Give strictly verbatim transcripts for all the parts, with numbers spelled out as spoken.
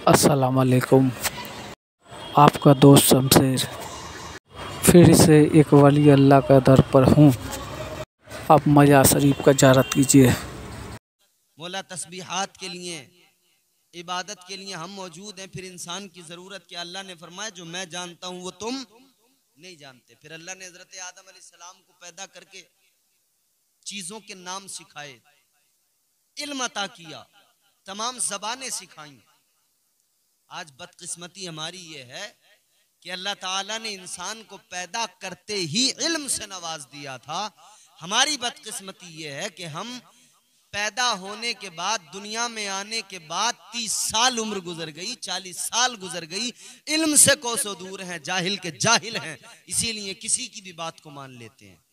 अस्सलाम वालेकुम। आपका दोस्त शमशेर फिर से एक वली अल्लाह का दर पर हूँ। आप मज़ार शरीफ का ज़ियारत कीजिए। मौला तस्बीहात के लिए, इबादत के लिए हम मौजूद हैं। फिर इंसान की ज़रूरत क्या? अल्लाह ने फरमाया जो मैं जानता हूँ वो तुम नहीं जानते। फिर अल्लाह ने हज़रत आदम अलैहिस्सलाम को पैदा करके चीज़ों के नाम सिखाए, इल्म अता किया, तमाम ज़बानें सिखाई। आज बदकिस्मती हमारी ये है कि अल्लाह ताला ने इंसान को पैदा करते ही इल्म से नवाज दिया था। हमारी बदकिस्मती ये है कि हम पैदा होने के बाद, दुनिया में आने के बाद तीस साल उम्र गुजर गई, चालीस साल गुजर गई, इल्म से कोसों दूर हैं, जाहिल के जाहिल हैं, इसीलिए किसी की भी बात को मान लेते हैं।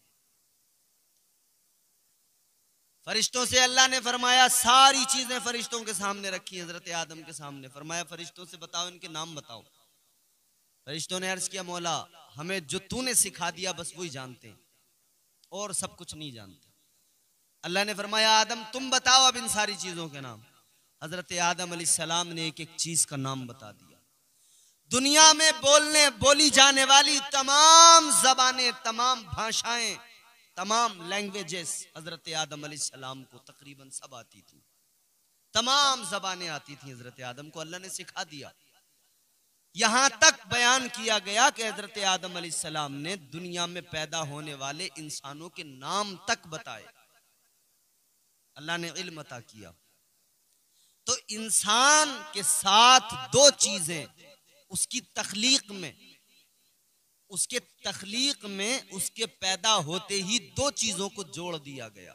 फरिश्तों से अल्लाह ने फरमाया, सारी चीजें फरिश्तों के सामने रखी, हजरत आदम के सामने। फरमाया फरिश्तों से बताओ, इनके नाम बताओ। फरिश्तों ने अर्ज किया, मौला हमें जो तूने सिखा दिया बस वही जानते हैं और सब कुछ नहीं जानते। अल्लाह ने फरमाया, आदम तुम बताओ अब इन सारी चीजों के नाम। हजरत आदम अलैहिस्सलाम ने एक एक चीज का नाम बता दिया। दुनिया में बोलने बोली जाने वाली तमाम जबानें, तमाम भाषाएं, तमाम लैंग्वेजेस हजरत आदम अलैहिस्सलाम को तकरीबन सब आती थी। तमाम जबानें आती थी हजरत आदम को, अल्लाह ने सिखा दिया। यहां तक बयान किया गया कि हजरत आदम अलैहिस्सलाम ने दुनिया में पैदा होने वाले इंसानों के नाम तक बताए। अल्लाह ने इल्म अता किया। तो इंसान के साथ दो चीजें उसकी तख्लीक में, उसके तख्लीक में, उसके पैदा होते ही दो चीजों को जोड़ दिया गया।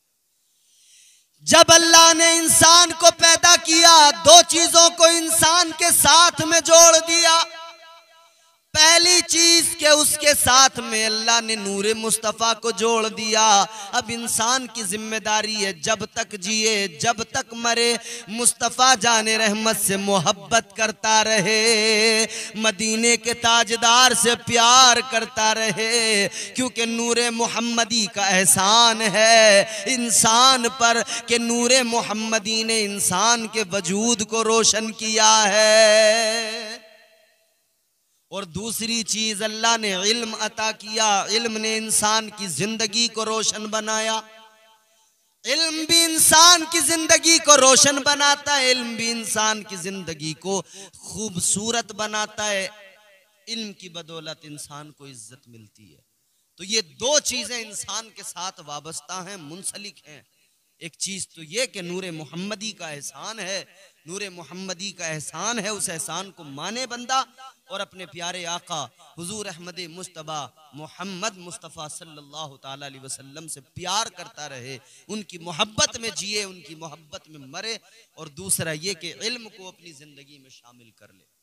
जब अल्लाह ने इंसान को पैदा किया, दो चीजों को इंसान के साथ में जोड़ दिया। पहली चीज के उसके साथ में अल्लाह ने नूरे मुस्तफ़ा को जोड़ दिया। अब इंसान की जिम्मेदारी है जब तक जिए, जब तक मरे, मुस्तफ़ा जाने रहमत से मोहब्बत करता रहे, मदीने के ताजदार से प्यार करता रहे, क्योंकि नूरे मोहम्मदी का एहसान है इंसान पर कि नूरे मोहम्मदी ने इंसान के वजूद को रोशन किया है। और दूसरी चीज अल्लाह ने इल्म अता किया। इल्म ने इंसान की जिंदगी को रोशन बनाया। इल्म भी इंसान की जिंदगी को रोशन बनाता है, इल्म भी इंसान की जिंदगी को खूबसूरत बनाता है। इल्म की बदौलत इंसान को इज्जत मिलती है। तो ये दो चीजें इंसान के साथ वाबस्ता हैं, मुंसलिक हैं। एक चीज तो ये कि नूरे मोहम्मदी का एहसान है, नूरे मोहम्मदी का एहसान है, उस एहसान को माने बंदा और अपने प्यारे आका हुजूर अहमद मुस्तबा मोहम्मद मुस्तफ़ा सल्लल्लाहु ताला अलैहि वसल्लम से प्यार करता रहे, उनकी मोहब्बत में जिए, उनकी मोहब्बत में मरे। और दूसरा ये कि इल्म को अपनी जिंदगी में शामिल कर ले।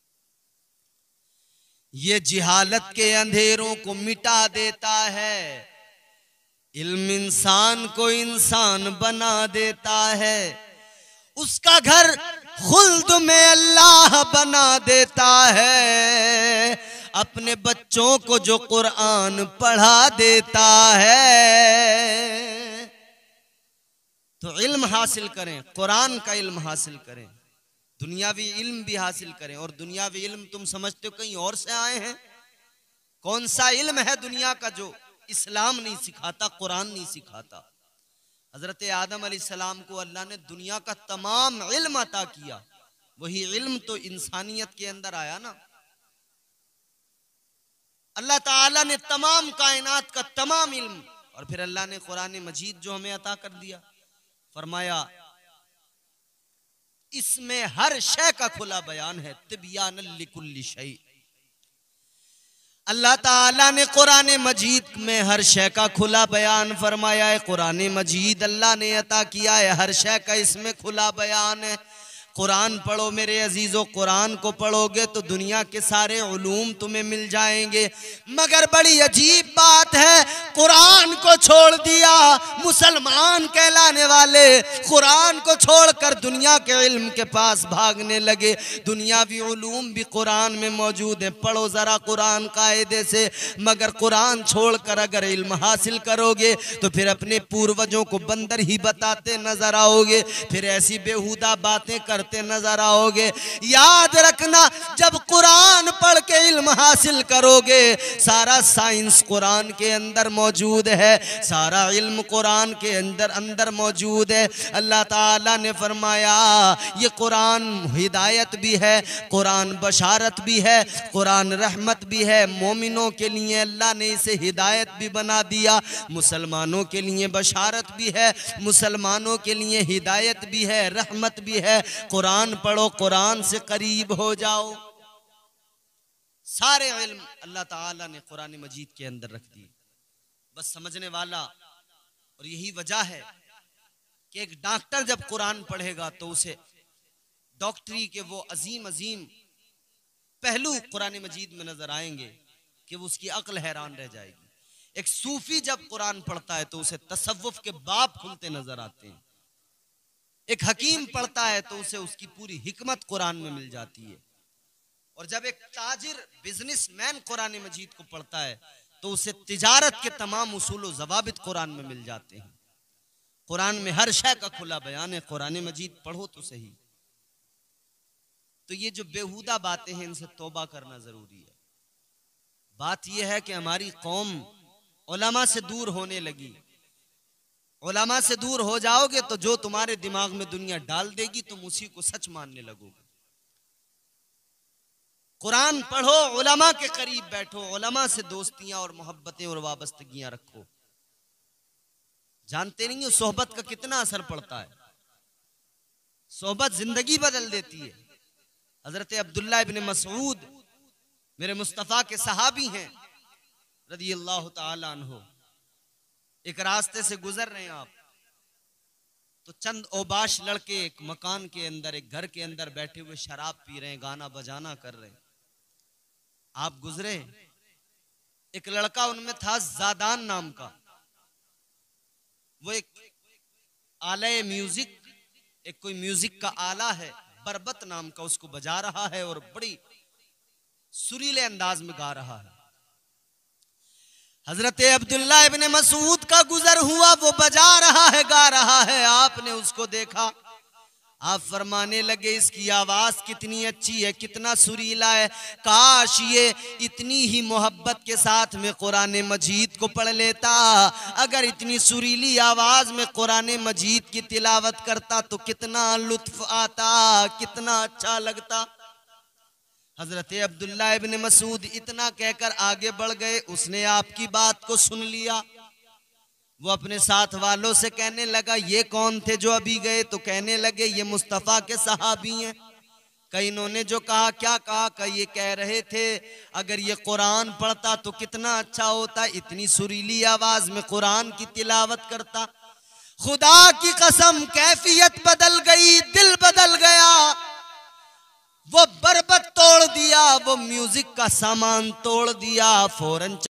ये जिहालत के अंधेरों को मिटा देता है। इल्म इंसान को इंसान बना देता है। उसका घर खुल्द में अल्लाह बना देता है। अपने बच्चों को जो कुरान पढ़ा देता है। तो इल्म हासिल करें, कुरान का इल्म हासिल करें, दुनियावी इल्म भी हासिल करें। और दुनियावी इल्म तुम समझते हो कहीं और से आए हैं? कौन सा इल्म है दुनिया का जो इस्लाम नहीं सिखाता, कुरान नहीं सिखाता? हजरत आदम अलैहिस्सलाम को अल्लाह ने दुनिया का तमाम इल्म अता किया। वही इल्म तो इंसानियत के अंदर आया ना। अल्लाह ताला ने तमाम कायनात का तमाम इल्म, और फिर अल्लाह ने कुरान मजीद जो हमें अता कर दिया, फरमाया इसमें हर शय का खुला बयान है, तिब्यानन लिकुल्ली शै। अल्लाह ताला ने कुरान मजीद में हर शय का खुला बयान फरमाया है। कुरान मजीद अल्लाह ने अता किया है, हर शय का इसमें खुला बयान है। कुरान पढ़ो मेरे अजीजों, कुरान को पढ़ोगे तो दुनिया के सारे उलूम तुम्हें मिल जाएंगे। मगर बड़ी अजीब बात है, कुरान को छोड़ दिया मुसलमान कहलाने वाले, कुरान को छोड़कर दुनिया के इल्म के पास भागने लगे। दुनियावी उलूम भी कुरान में मौजूद है, पढ़ो जरा कुरान कायदे से। मगर कुरान छोड़कर अगर इल्म हासिल करोगे तो फिर अपने पूर्वजों को बंदर ही बताते नजर आओगे। फिर ऐसी बेहुदा बातें कर करते नजर आओगे। याद रखना, जब कुरान पढ़ के इल्म हासिल करोगे, सारा साइंस कुरान के अंदर मौजूद है, सारा इल्म कुरान के अंदर अंदर मौजूद है। अल्लाह ताला ने फरमाया ये कुरान हिदायत भी है, कुरान बशारत भी है, कुरान रहमत भी है। मोमिनों के लिए अल्लाह ने इसे हिदायत भी बना दिया, मुसलमानों के लिए बशारत भी है, मुसलमानों के लिए हिदायत भी है, रहमत भी है। कुरान पढ़ो, कुरान से करीब हो जाओ। सारे इल्म अल्लाह ताला ने कुरान मजीद के अंदर रख दिए, बस समझने वाला। और यही वजह है कि एक डॉक्टर जब कुरान पढ़ेगा तो उसे डॉक्टरी के वो अजीम अजीम पहलू कुरान मजीद में नजर आएंगे कि वो उसकी अक्ल हैरान रह जाएगी। एक सूफी जब कुरान पढ़ता है तो उसे तसव्वुफ के बाब खुलते नजर आते हैं। एक हकीम पढ़ता है तो उसे उसकी पूरी हिकमत कुरान में मिल जाती है। और जब एक ताजिर बिजनेसमैन कुरान मजीद को पढ़ता है तो उसे तिजारत के तमाम उसूल व ज़वाबित कुरान में मिल जाते हैं। कुरान में हर शय का खुला बयान है, कुरान मजीद पढ़ो तो सही। तो ये जो बेहुदा बातें हैं इनसे तौबा करना जरूरी है। बात यह है कि हमारी कौम उलमा से दूर होने लगी। उलमा से दूर हो जाओगे तो जो तुम्हारे दिमाग में दुनिया डाल देगी तुम उसी को सच मानने लगोगे। कुरान पढ़ो, उलमा के करीब बैठो, उलमा से दोस्तियां और मोहब्बतें और वाबस्तगियां रखो। जानते नहीं हो सोहबत का कितना असर पड़ता है। सोहबत जिंदगी बदल देती है। हजरत अब्दुल्ला इब्न मसऊद मेरे मुस्तफ़ा के सहाबी हैं रज़ी अल्लाह ताला अन्हु। एक रास्ते से गुजर रहे हैं आप, तो चंद ओबाश लड़के एक मकान के अंदर, एक घर के अंदर बैठे हुए शराब पी रहे हैं, गाना बजाना कर रहे हैं। आप गुजरे, एक लड़का उनमें था ज़ादान नाम का। वो एक आले म्यूजिक, एक कोई म्यूजिक का आला है, बरबत नाम का, उसको बजा रहा है और बड़ी सुरीले अंदाज में गा रहा है। हजरत अब्दुल्ला इब्न मसूद का गुजर हुआ, वो बजा रहा है, गा रहा है। आपने उसको देखा, आप फरमाने लगे इसकी आवाज कितनी अच्छी है, कितना सुरीला है, काश ये इतनी ही मोहब्बत के साथ में कुरान मजीद को पढ़ लेता। अगर इतनी सुरीली आवाज में कुरान मजीद की तिलावत करता तो कितना लुत्फ आता, कितना अच्छा लगता। हजरत अब्दुल्ला इब्न मसूद इतना कहकर आगे बढ़ गए। उसने आपकी बात को सुन लिया। वो अपने साथ वालों से कहने लगा ये कौन थे जो अभी गए? तो कहने लगे ये मुस्तफ़ा के सहाबी हैं। कई इन्होंने जो कहा, क्या कहा? कई ये कह रहे थे अगर ये कुरान पढ़ता तो कितना अच्छा होता, इतनी सुरीली आवाज में कुरान की तिलावत करता। खुदा की कसम कैफियत बदल गई, दिल बदल गया। वो बरबत तोड़ दिया, वो म्यूजिक का सामान तोड़ दिया, फौरन